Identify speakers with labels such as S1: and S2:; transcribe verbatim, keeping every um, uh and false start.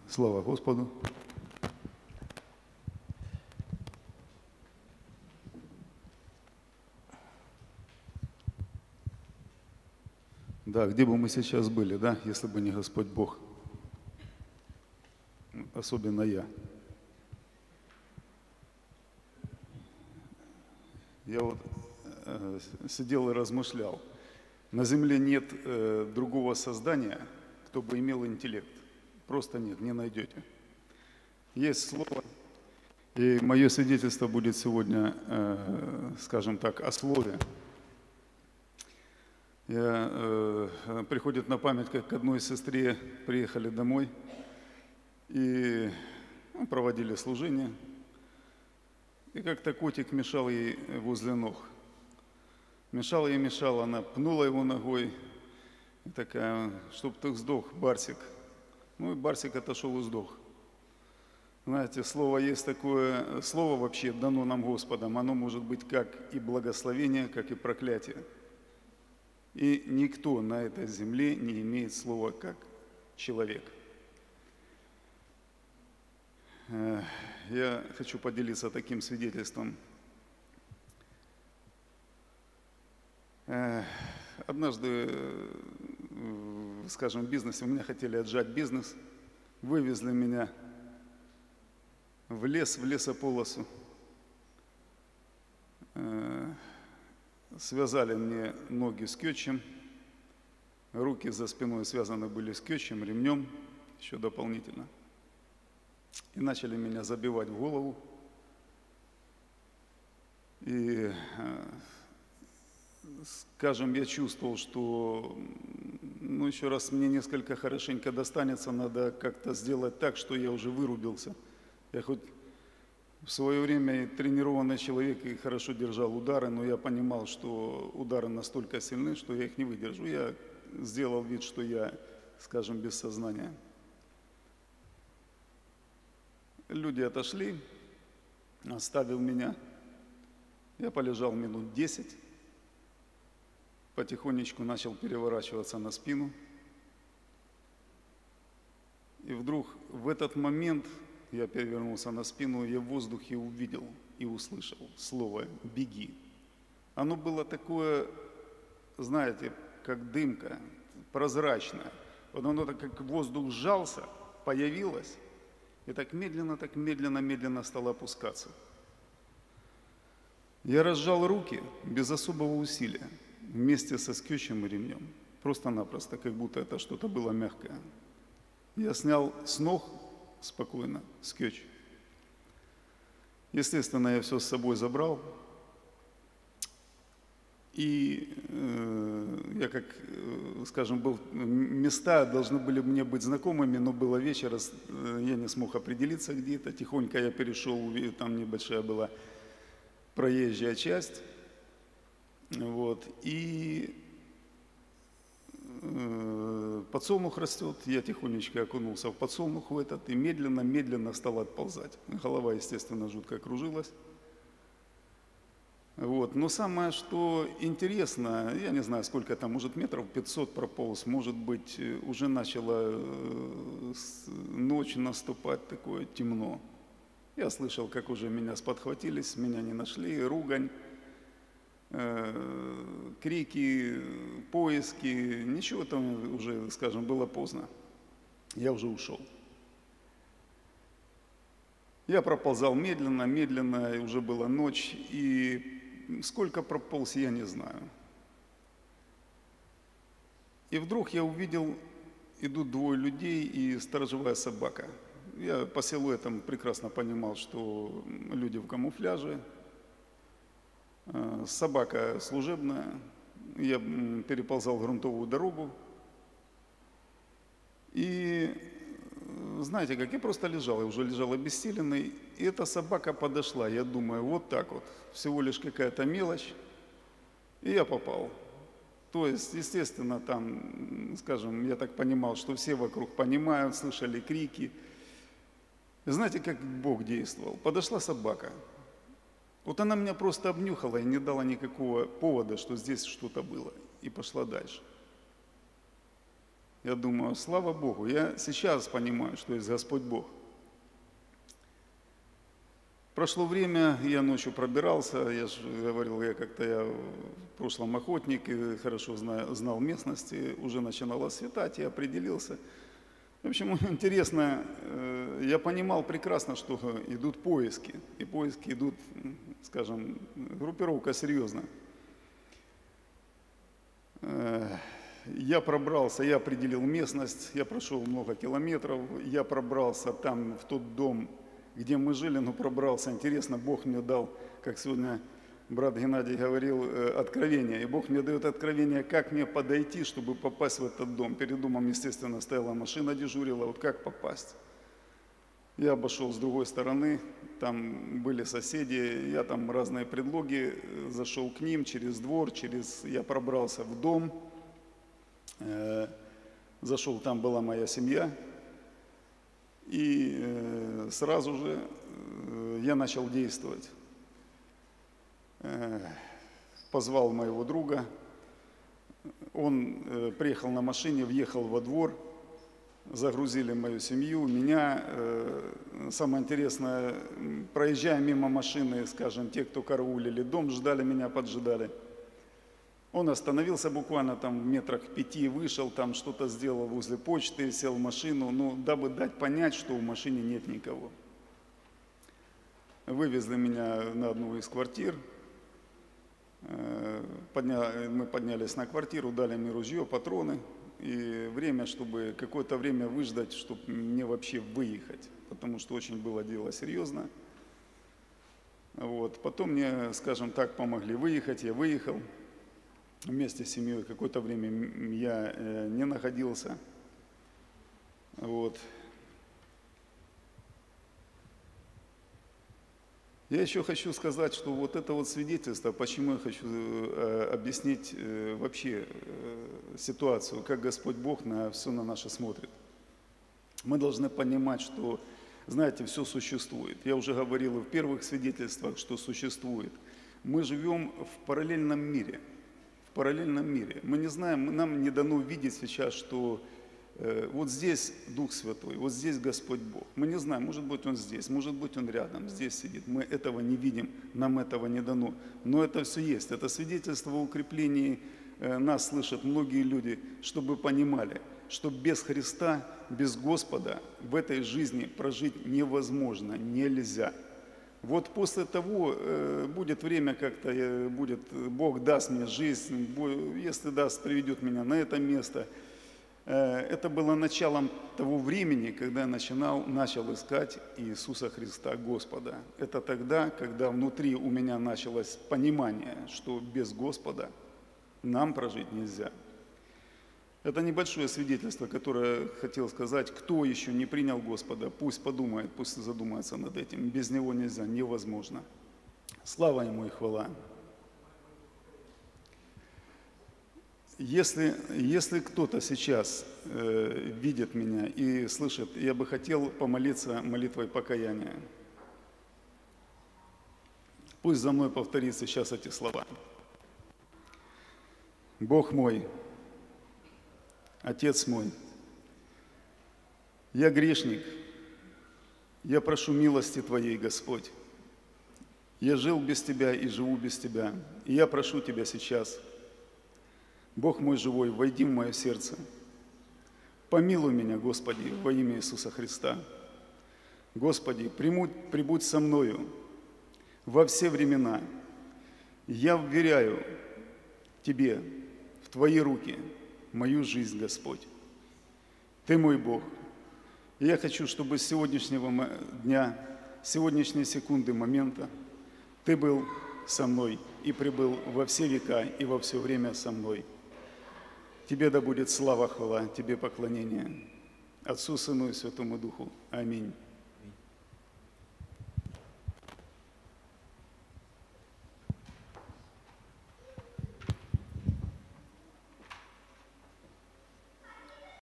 S1: Слава Господу! Да, где бы мы сейчас были, да, если бы не Господь Бог, особенно я. Я вот э, сидел и размышлял. На земле нет э, другого создания, кто бы имел интеллект. Просто нет, не найдете. Есть слово, и мое свидетельство будет сегодня, э, скажем так, о слове. Я, э, приходит на память, как к одной сестре приехали домой и ну, проводили служение. И как-то котик мешал ей возле ног. Мешал ей, мешал, она пнула его ногой. И такая, чтоб ты сдох, Барсик. Ну и Барсик отошел и сдох. Знаете, слово есть такое, слово вообще дано нам Господом. Оно может быть как и благословение, как и проклятие. И никто на этой земле не имеет слова как человек. Я хочу поделиться таким свидетельством. Однажды, скажем, в бизнесе, у меня хотели отжать бизнес, вывезли меня в лес, в лесополосу, связали мне ноги скотчем, руки за спиной связаны были скотчем, ремнем, еще дополнительно. И начали меня забивать в голову. И, скажем, я чувствовал, что, ну, еще раз мне несколько хорошенько достанется, надо как-то сделать так, что я уже вырубился. Я хоть в свое время тренированный человек и хорошо держал удары, но я понимал, что удары настолько сильны, что я их не выдержу. Я сделал вид, что я, скажем, без сознания. Люди отошли, оставил меня. Я полежал минут десять, потихонечку начал переворачиваться на спину. И вдруг в этот момент я перевернулся на спину, и я в воздухе увидел и услышал слово «беги». Оно было такое, знаете, как дымка, прозрачное. Вот оно так как воздух сжался, появилось, и так медленно, так медленно, медленно стало опускаться. Я разжал руки без особого усилия, вместе со скотчем и ремнем. Просто-напросто, как будто это что-то было мягкое. Я снял с ног спокойно скотч. Естественно, я все с собой забрал. И э, я, как, э, скажем, был, места должны были мне быть знакомыми, но было вечер, э, я не смог определиться где-то. Тихонько я перешел, там небольшая была проезжая часть. Вот, и э, подсолнух растет, я тихонечко окунулся в подсолнух в этот и медленно-медленно стал отползать. Голова, естественно, жутко кружилась. Вот. Но самое, что интересно, я не знаю, сколько там, может, метров пятьсот прополз, может быть, уже начала ночь наступать, такое темно. Я слышал, как уже меня сподхватились, меня не нашли, ругань, э, крики, поиски, ничего там уже, скажем, было поздно. Я уже ушел. Я проползал медленно, медленно, и уже была ночь, и сколько прополз, я не знаю. И вдруг я увидел, идут двое людей и сторожевая собака. Я по силуэтам прекрасно понимал, что люди в камуфляже. Собака служебная. Я переползал грунтовую дорогу. И знаете как, я просто лежал, я уже лежал обессиленный. И эта собака подошла, я думаю, вот так вот, всего лишь какая-то мелочь. И я попал. То есть, естественно, там, скажем, я так понимал, что все вокруг понимают, слышали крики. Знаете, как Бог действовал? Подошла собака. Вот она меня просто обнюхала и не дала никакого повода, что здесь что-то было. И пошла дальше. Я думаю, слава Богу, я сейчас понимаю, что есть Господь Бог. Прошло время, я ночью пробирался, я же говорил, я как-то я в прошлом охотник и хорошо знаю, знал местности, уже начинало светать, я определился. В общем, интересно, я понимал прекрасно, что идут поиски, и поиски идут, скажем, группировка серьезная. Я пробрался, я определил местность, я прошел много километров, я пробрался там, в тот дом, где мы жили, но пробрался. Интересно, Бог мне дал, как сегодня брат Геннадий говорил, откровение. И Бог мне дает откровение, как мне подойти, чтобы попасть в этот дом. Перед домом, естественно, стояла машина, дежурила. Вот как попасть? Я обошел с другой стороны, там были соседи, я там разные предлоги, зашел к ним через двор, через... я пробрался в дом, э, зашел, там была моя семья. И э, сразу же э, я начал действовать. Э, позвал моего друга, он э, приехал на машине, въехал во двор, загрузили мою семью, меня. Э, самое интересное, проезжая мимо машины, скажем, те, кто караулили дом, ждали меня, поджидали. Он остановился буквально там в метрах пяти, вышел, там что-то сделал возле почты, сел в машину, ну, дабы дать понять, что в машине нет никого. Вывезли меня на одну из квартир, подня... мы поднялись на квартиру, дали мне ружье, патроны, и время, чтобы какое-то время выждать, чтобы мне вообще выехать, потому что очень было дело серьезно. Вот. Потом мне, скажем так, помогли выехать, я выехал. Вместе с семьей какое-то время я э, не находился. Вот. Я еще хочу сказать, что вот это вот свидетельство, почему я хочу э, объяснить э, вообще э, ситуацию, как Господь Бог на все на наше смотрит. Мы должны понимать, что, знаете, все существует. Я уже говорил и в первых свидетельствах, что существует. Мы живем в параллельном мире. В параллельном мире. Мы не знаем, нам не дано видеть сейчас, что э, вот здесь Дух Святой, вот здесь Господь Бог. Мы не знаем, может быть Он здесь, может быть Он рядом, здесь сидит. Мы этого не видим, нам этого не дано. Но это все есть. Это свидетельство о укреплении э, нас слышат многие люди, чтобы понимали, что без Христа, без Господа в этой жизни прожить невозможно, нельзя. Вот после того э, будет время как-то, э, будет, Бог даст мне жизнь, Бог, если даст, приведет меня на это место. Э, это было началом того времени, когда я начинал, начал искать Иисуса Христа Господа. Это тогда, когда внутри у меня началось понимание, что без Господа нам прожить нельзя. Это небольшое свидетельство, которое хотел сказать, кто еще не принял Господа, пусть подумает, пусть задумается над этим. Без Него нельзя, невозможно. Слава Ему и хвала. Если, если кто-то сейчас э, видит меня и слышит, я бы хотел помолиться молитвой покаяния. Пусть за мной повторится сейчас эти слова. Бог мой, Отец мой, я грешник, я прошу милости Твоей, Господь. Я жил без Тебя и живу без Тебя, и я прошу Тебя сейчас, Бог мой живой, войди в мое сердце. Помилуй меня, Господи, во имя Иисуса Христа. Господи, примуть, прибудь со мною во все времена. Я вверяю Тебе, в Твои руки, мою жизнь, Господь. Ты мой Бог. И я хочу, чтобы с сегодняшнего дня, с сегодняшней секунды, момента, Ты был со мной и пребыл во все века и во все время со мной. Тебе да будет слава, хвала, Тебе поклонение. Отцу, Сыну и Святому Духу. Аминь.